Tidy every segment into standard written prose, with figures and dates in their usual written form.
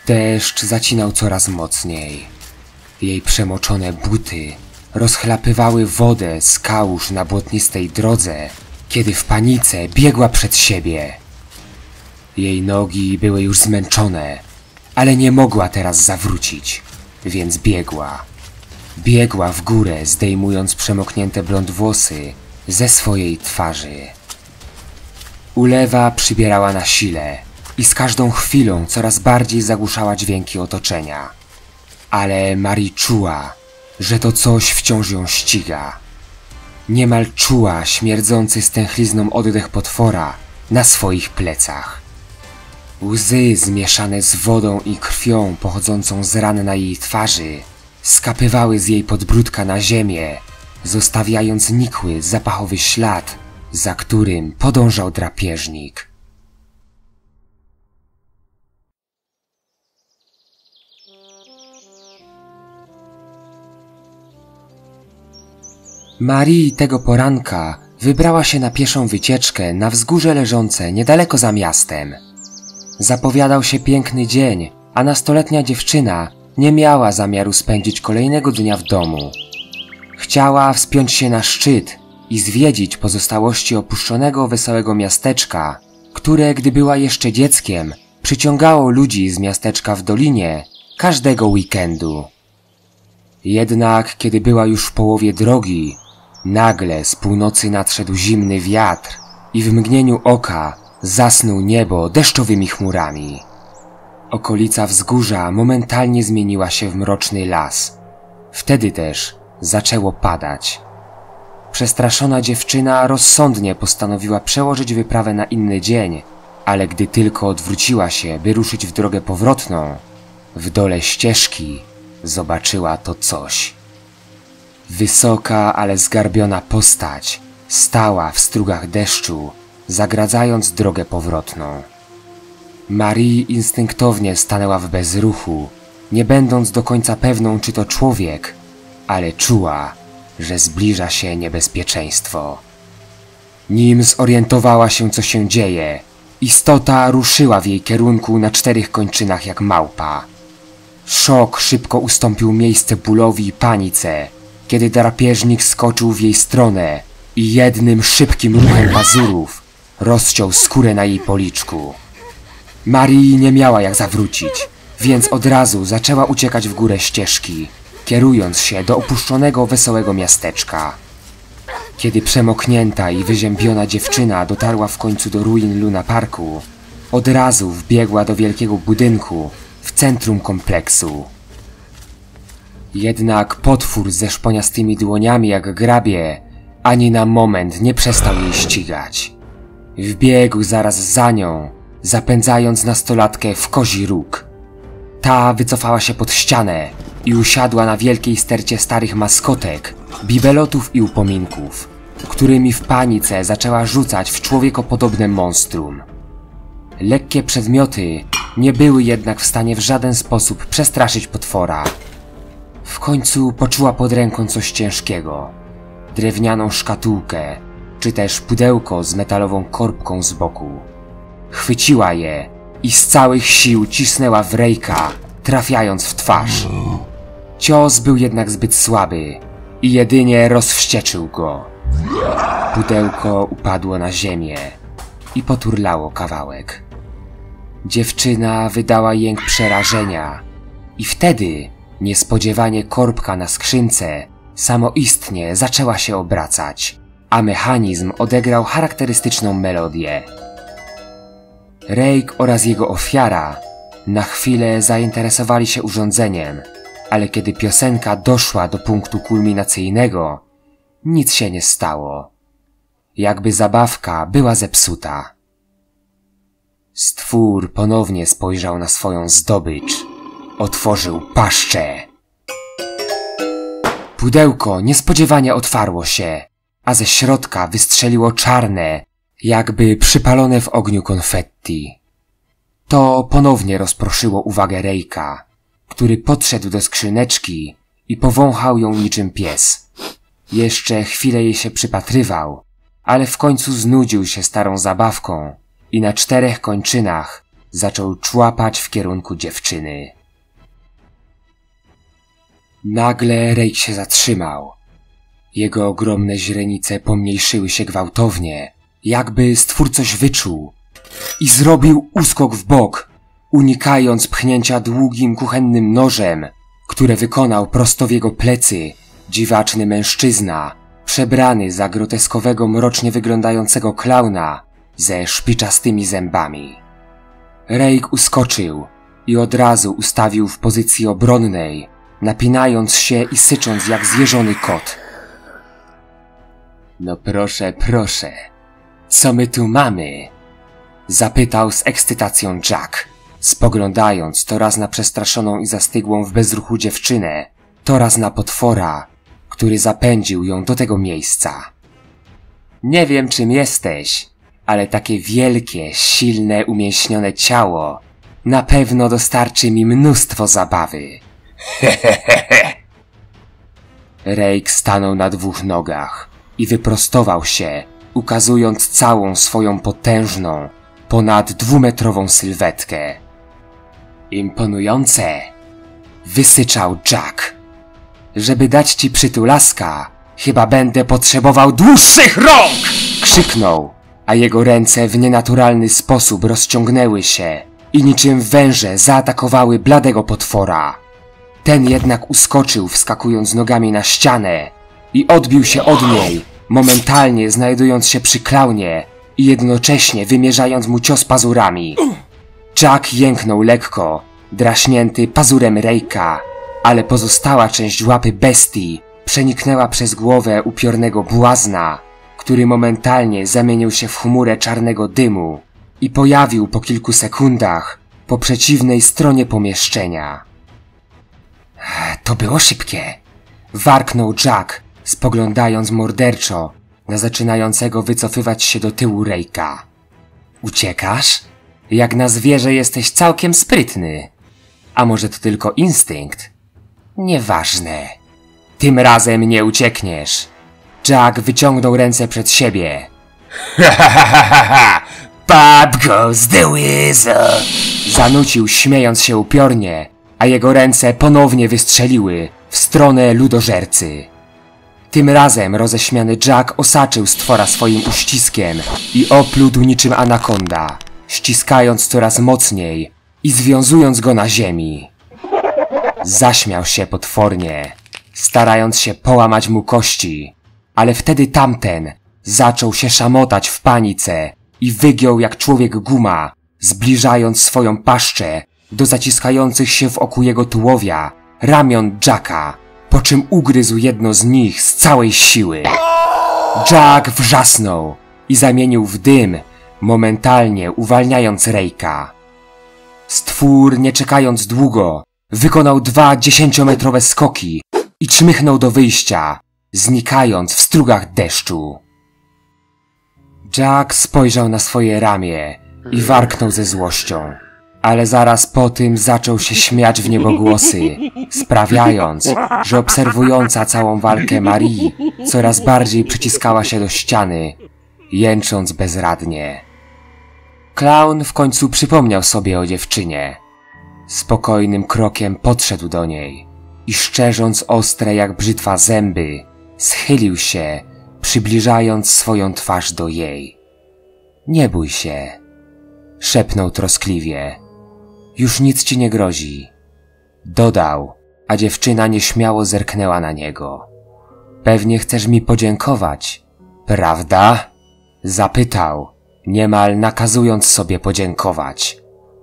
Deszcz zacinał coraz mocniej. Jej przemoczone buty rozchlapywały wodę z kałuż na błotnistej drodze, kiedy w panice biegła przed siebie. Jej nogi były już zmęczone, ale nie mogła teraz zawrócić, więc biegła. Biegła w górę, zdejmując przemoknięte blond włosy ze swojej twarzy. Ulewa przybierała na sile i z każdą chwilą coraz bardziej zagłuszała dźwięki otoczenia. Ale Marie czuła, że to coś wciąż ją ściga. Niemal czuła śmierdzący stęchlizną oddech potwora na swoich plecach. Łzy zmieszane z wodą i krwią pochodzącą z ran na jej twarzy skapywały z jej podbródka na ziemię, zostawiając nikły, zapachowy ślad, za którym podążał drapieżnik. Marie tego poranka wybrała się na pieszą wycieczkę na wzgórze leżące niedaleko za miastem. Zapowiadał się piękny dzień, a nastoletnia dziewczyna nie miała zamiaru spędzić kolejnego dnia w domu. Chciała wspiąć się na szczyt i zwiedzić pozostałości opuszczonego wesołego miasteczka, które, gdy była jeszcze dzieckiem, przyciągało ludzi z miasteczka w dolinie każdego weekendu. Jednak kiedy była już w połowie drogi, nagle z północy nadszedł zimny wiatr i w mgnieniu oka zasnuł niebo deszczowymi chmurami. Okolica wzgórza momentalnie zmieniła się w mroczny las. Wtedy też zaczęło padać. Przestraszona dziewczyna rozsądnie postanowiła przełożyć wyprawę na inny dzień, ale gdy tylko odwróciła się, by ruszyć w drogę powrotną, w dole ścieżki zobaczyła to coś. Wysoka, ale zgarbiona postać stała w strugach deszczu, zagradzając drogę powrotną. Marie instynktownie stanęła w bezruchu, nie będąc do końca pewną, czy to człowiek, ale czuła, że zbliża się niebezpieczeństwo. Nim zorientowała się, co się dzieje, istota ruszyła w jej kierunku na 4 kończynach jak małpa. Szok szybko ustąpił miejsce bólowi i panice, kiedy drapieżnik skoczył w jej stronę i jednym szybkim ruchem pazurów rozciął skórę na jej policzku. Marie nie miała jak zawrócić, więc od razu zaczęła uciekać w górę ścieżki, kierując się do opuszczonego wesołego miasteczka. Kiedy przemoknięta i wyziębiona dziewczyna dotarła w końcu do ruin Luna Parku, od razu wbiegła do wielkiego budynku w centrum kompleksu. Jednak potwór ze szponiastymi dłoniami jak grabie ani na moment nie przestał jej ścigać. Wbiegł zaraz za nią, zapędzając nastolatkę w kozi róg. Ta wycofała się pod ścianę i usiadła na wielkiej stercie starych maskotek, bibelotów i upominków, którymi w panice zaczęła rzucać w człowiekopodobne monstrum. Lekkie przedmioty nie były jednak w stanie w żaden sposób przestraszyć potwora. W końcu poczuła pod ręką coś ciężkiego. Drewnianą szkatułkę, czy też pudełko z metalową korbką z boku. Chwyciła je i z całych sił cisnęła w Rejka, trafiając w twarz. Cios był jednak zbyt słaby i jedynie rozwścieczył go. Pudełko upadło na ziemię i poturlało kawałek. Dziewczyna wydała jęk przerażenia i wtedy niespodziewanie korbka na skrzynce samoistnie zaczęła się obracać, a mechanizm odegrał charakterystyczną melodię. Rejk oraz jego ofiara na chwilę zainteresowali się urządzeniem, ale kiedy piosenka doszła do punktu kulminacyjnego, nic się nie stało. Jakby zabawka była zepsuta. Stwór ponownie spojrzał na swoją zdobycz. Otworzył paszczę. Pudełko niespodziewanie otwarło się, a ze środka wystrzeliło czarne, jakby przypalone w ogniu konfetti. To ponownie rozproszyło uwagę Rejka, który podszedł do skrzyneczki i powąchał ją niczym pies. Jeszcze chwilę jej się przypatrywał, ale w końcu znudził się starą zabawką i na 4 kończynach zaczął człapać w kierunku dziewczyny. Nagle Rake się zatrzymał. Jego ogromne źrenice pomniejszyły się gwałtownie, jakby stwór coś wyczuł i zrobił uskok w bok, unikając pchnięcia długim kuchennym nożem, które wykonał prosto w jego plecy dziwaczny mężczyzna, przebrany za groteskowego, mrocznie wyglądającego klauna ze szpiczastymi zębami. Rake uskoczył i od razu ustawił w pozycji obronnej, napinając się i sycząc jak zjeżony kot. No proszę, proszę, co my tu mamy? Zapytał z ekscytacją Jack, spoglądając to raz na przestraszoną i zastygłą w bezruchu dziewczynę, to raz na potwora, który zapędził ją do tego miejsca. Nie wiem, czym jesteś, ale takie wielkie, silne, umięśnione ciało na pewno dostarczy mi mnóstwo zabawy. Rake stanął na dwóch nogach i wyprostował się, ukazując całą swoją potężną, ponad 2-metrową sylwetkę. Imponujące! Wysyczał Jack. Żeby dać ci przytulaska, chyba będę potrzebował dłuższych rąk! Krzyknął, a jego ręce w nienaturalny sposób rozciągnęły się i niczym węże zaatakowały bladego potwora. Ten jednak uskoczył, wskakując nogami na ścianę i odbił się od niej, momentalnie znajdując się przy klaunie i jednocześnie wymierzając mu cios pazurami. Jack jęknął lekko, draśnięty pazurem Rake'a, ale pozostała część łapy bestii przeniknęła przez głowę upiornego błazna, który momentalnie zamienił się w chmurę czarnego dymu i pojawił po kilku sekundach po przeciwnej stronie pomieszczenia. To było szybkie, warknął Jack, spoglądając morderczo na zaczynającego wycofywać się do tyłu Rake'a. Uciekasz? Jak na zwierzę jesteś całkiem sprytny. A może to tylko instynkt? Nieważne. Tym razem nie uciekniesz. Jack wyciągnął ręce przed siebie. Pop goes the weasel! Zanucił, śmiejąc się upiornie, a jego ręce ponownie wystrzeliły w stronę ludożercy. Tym razem roześmiany Jack osaczył stwora swoim uściskiem i oplódł niczym anakonda, ściskając coraz mocniej i związując go na ziemi. Zaśmiał się potwornie, starając się połamać mu kości, ale wtedy tamten zaczął się szamotać w panice i wygiął jak człowiek guma, zbliżając swoją paszczę do zaciskających się wokół jego tułowia ramion Jacka, po czym ugryzł jedno z nich z całej siły. Jack wrzasnął i zamienił w dym, momentalnie uwalniając Rake'a. Stwór, nie czekając długo, wykonał 2 10-metrowe skoki i czmychnął do wyjścia, znikając w strugach deszczu. Jack spojrzał na swoje ramię i warknął ze złością, ale zaraz po tym zaczął się śmiać w niebogłosy, sprawiając, że obserwująca całą walkę Marie coraz bardziej przyciskała się do ściany, jęcząc bezradnie. Klaun w końcu przypomniał sobie o dziewczynie. Spokojnym krokiem podszedł do niej i szczerząc ostre jak brzytwa zęby, schylił się, przybliżając swoją twarz do jej. Nie bój się, szepnął troskliwie. Już nic ci nie grozi. Dodał, a dziewczyna nieśmiało zerknęła na niego. Pewnie chcesz mi podziękować, prawda? Zapytał, niemal nakazując sobie podziękować.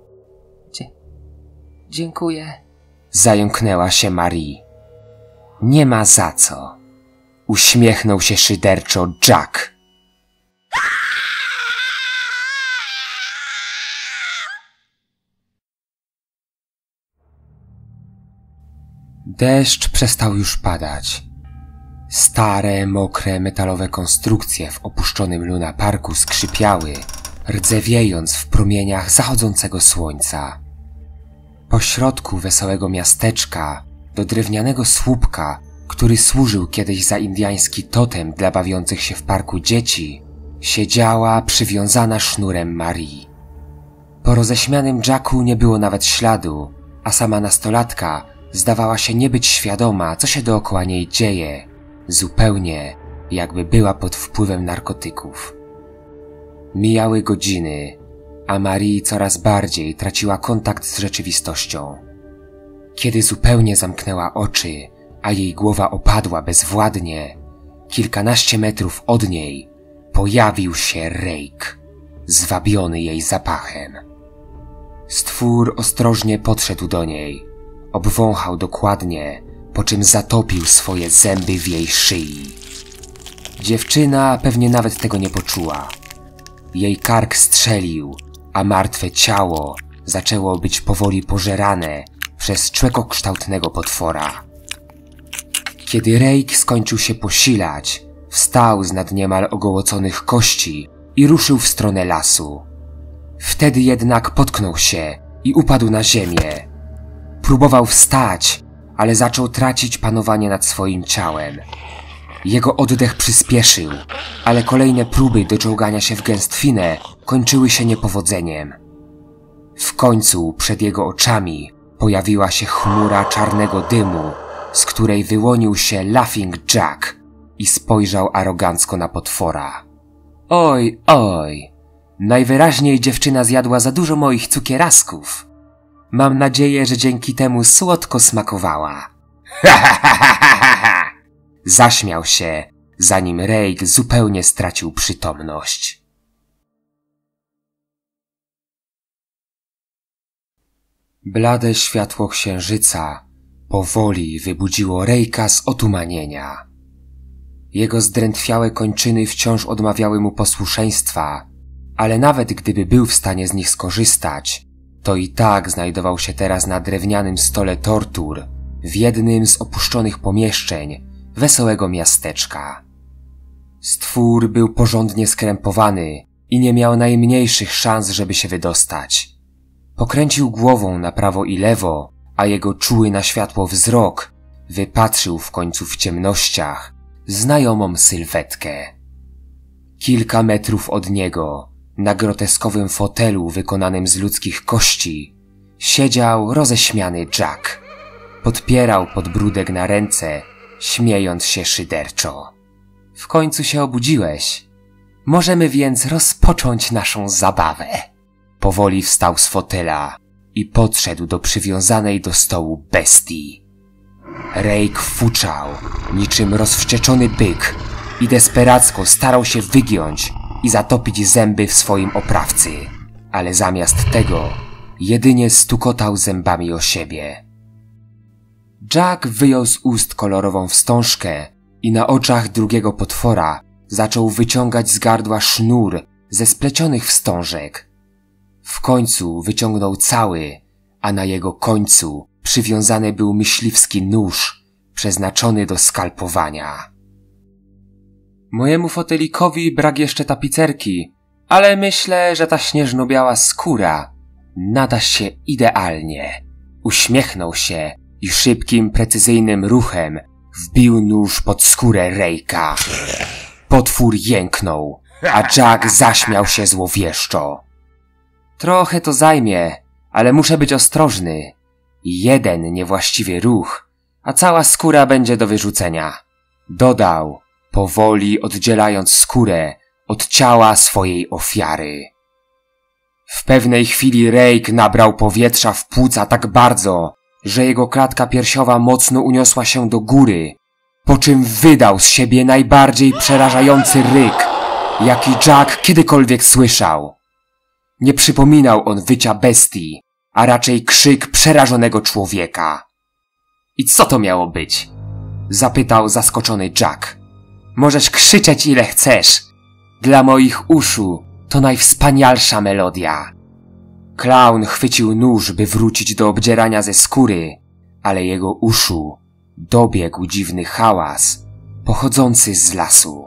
Dziękuję. Zająknęła się Marie. Nie ma za co. Uśmiechnął się szyderczo Jack. Deszcz przestał już padać. Stare, mokre, metalowe konstrukcje w opuszczonym Luna Parku skrzypiały, rdzewiejąc w promieniach zachodzącego słońca. Po środku wesołego miasteczka, do drewnianego słupka, który służył kiedyś za indyjski totem dla bawiących się w parku dzieci, siedziała przywiązana sznurem Marie. Po roześmianym Jacku nie było nawet śladu, a sama nastolatka zdawała się nie być świadoma, co się dookoła niej dzieje, zupełnie jakby była pod wpływem narkotyków. Mijały godziny, a Marie coraz bardziej traciła kontakt z rzeczywistością. Kiedy zupełnie zamknęła oczy, a jej głowa opadła bezwładnie, kilkanaście metrów od niej pojawił się Rake, zwabiony jej zapachem. Stwór ostrożnie podszedł do niej, obwąchał dokładnie, po czym zatopił swoje zęby w jej szyi. Dziewczyna pewnie nawet tego nie poczuła. Jej kark strzelił, a martwe ciało zaczęło być powoli pożerane przez człekokształtnego potwora. Kiedy Rake skończył się posilać, wstał z nad niemal ogołoconych kości i ruszył w stronę lasu. Wtedy jednak potknął się i upadł na ziemię. Próbował wstać, ale zaczął tracić panowanie nad swoim ciałem. Jego oddech przyspieszył, ale kolejne próby doczołgania się w gęstwinę kończyły się niepowodzeniem. W końcu przed jego oczami pojawiła się chmura czarnego dymu, z której wyłonił się Laughing Jack i spojrzał arogancko na potwora. Oj, oj, najwyraźniej dziewczyna zjadła za dużo moich cukierasków. Mam nadzieję, że dzięki temu słodko smakowała. Zaśmiał się, zanim Rake zupełnie stracił przytomność. Blade światło księżyca powoli wybudziło Rake'a z otumanienia. Jego zdrętwiałe kończyny wciąż odmawiały mu posłuszeństwa, ale nawet gdyby był w stanie z nich skorzystać, to i tak znajdował się teraz na drewnianym stole tortur w jednym z opuszczonych pomieszczeń wesołego miasteczka. Stwór był porządnie skrępowany i nie miał najmniejszych szans, żeby się wydostać. Pokręcił głową na prawo i lewo, a jego czuły na światło wzrok wypatrzył w końcu w ciemnościach znajomą sylwetkę. Kilka metrów od niego, na groteskowym fotelu wykonanym z ludzkich kości, siedział roześmiany Jack. Podpierał podbródek na ręce, śmiejąc się szyderczo. W końcu się obudziłeś. Możemy więc rozpocząć naszą zabawę. Powoli wstał z fotela i podszedł do przywiązanej do stołu bestii. Rake fuczał, niczym rozwścieczony byk i desperacko starał się wygiąć i zatopić zęby w swoim oprawcy, ale zamiast tego jedynie stukotał zębami o siebie. Jack wyjął z ust kolorową wstążkę i na oczach drugiego potwora zaczął wyciągać z gardła sznur ze splecionych wstążek. W końcu wyciągnął cały, a na jego końcu przywiązany był myśliwski nóż przeznaczony do skalpowania. Mojemu fotelikowi brak jeszcze tapicerki, ale myślę, że ta śnieżno-biała skóra nada się idealnie. Uśmiechnął się i szybkim, precyzyjnym ruchem wbił nóż pod skórę Rake'a. Potwór jęknął, a Jack zaśmiał się złowieszczo. Trochę to zajmie, ale muszę być ostrożny. Jeden niewłaściwy ruch, a cała skóra będzie do wyrzucenia. Dodał, powoli oddzielając skórę od ciała swojej ofiary. W pewnej chwili Rake nabrał powietrza w płuca tak bardzo, że jego klatka piersiowa mocno uniosła się do góry, po czym wydał z siebie najbardziej przerażający ryk, jaki Jack kiedykolwiek słyszał. Nie przypominał on wycia bestii, a raczej krzyk przerażonego człowieka. I co to miało być? Zapytał zaskoczony Jack. Możesz krzyczeć ile chcesz. Dla moich uszu to najwspanialsza melodia. Klaun chwycił nóż, by wrócić do obdzierania ze skóry, ale jego uszu dobiegł dziwny hałas pochodzący z lasu.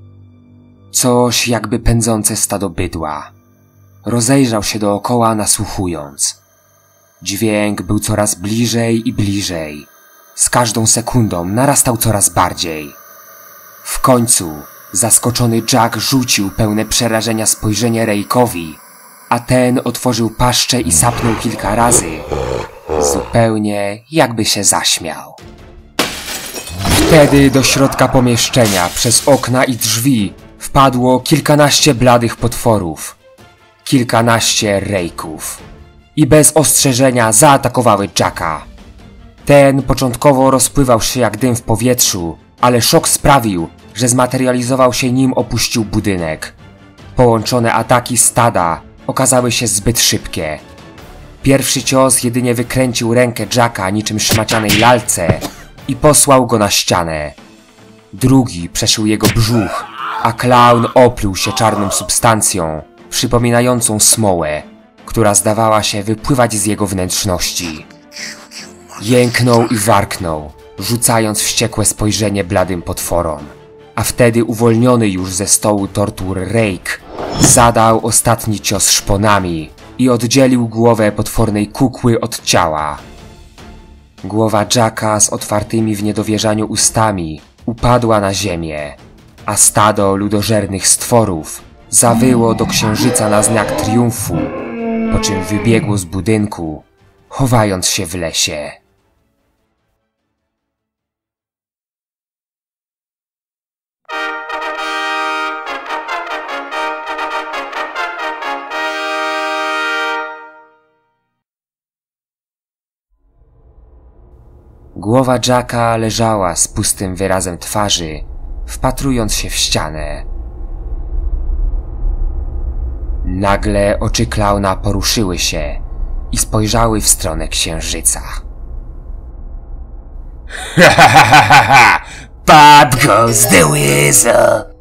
Coś jakby pędzące stado bydła. Rozejrzał się dookoła, nasłuchując. Dźwięk był coraz bliżej i bliżej. Z każdą sekundą narastał coraz bardziej. W końcu zaskoczony Jack rzucił pełne przerażenia spojrzenie Rake'owi a ten otworzył paszczę i sapnął kilka razy, zupełnie jakby się zaśmiał. Wtedy do środka pomieszczenia przez okna i drzwi wpadło kilkanaście bladych potworów, kilkanaście rejków i bez ostrzeżenia zaatakowały Jacka. Ten początkowo rozpływał się jak dym w powietrzu, ale szok sprawił, że zmaterializował się nim opuścił budynek. Połączone ataki stada okazały się zbyt szybkie. Pierwszy cios jedynie wykręcił rękę Jacka niczym szmacianej lalce i posłał go na ścianę. Drugi przeszył jego brzuch, a klaun opluł się czarną substancją, przypominającą smołę, która zdawała się wypływać z jego wnętrzności. Jęknął i warknął, rzucając wściekłe spojrzenie bladym potworom, a wtedy uwolniony już ze stołu tortur Rejk zadał ostatni cios szponami i oddzielił głowę potwornej kukły od ciała. Głowa Jacka z otwartymi w niedowierzaniu ustami upadła na ziemię, a stado ludożernych stworów zawyło do księżyca na znak triumfu, po czym wybiegło z budynku, chowając się w lesie. Głowa Jacka leżała z pustym wyrazem twarzy, wpatrując się w ścianę. Nagle oczy klauna poruszyły się i spojrzały w stronę księżyca. Bad goes the weasel.